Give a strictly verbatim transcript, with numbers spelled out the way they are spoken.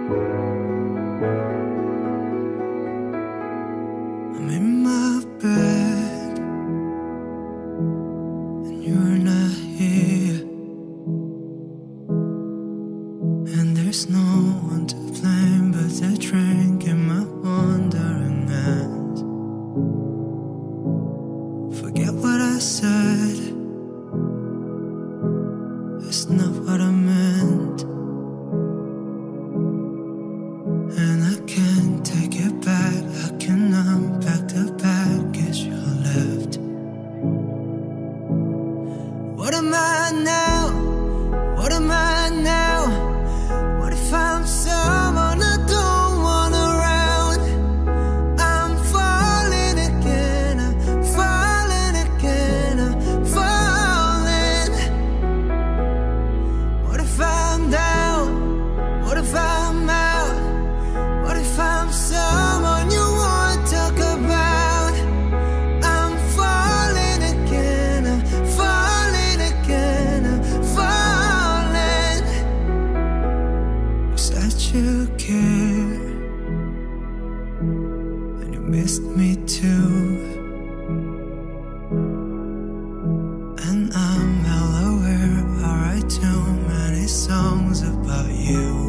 I'm in my bed and you're not here, and there's no one to blame but the drink in my wandering hands. Forget what I said, it's not what I meant, and I can't take it back. I can unpack the baggage you left. What am I now? What am I now? What if I'm someone I don't want around? I'm falling again, I'm falling again, I'm falling. What if I'm down? What if I'm out? What if I'm someone you want to talk about? I'm falling again, I'm falling again, I'm falling. You said you care, and you missed me too, and I'm well aware I write too many songs about you.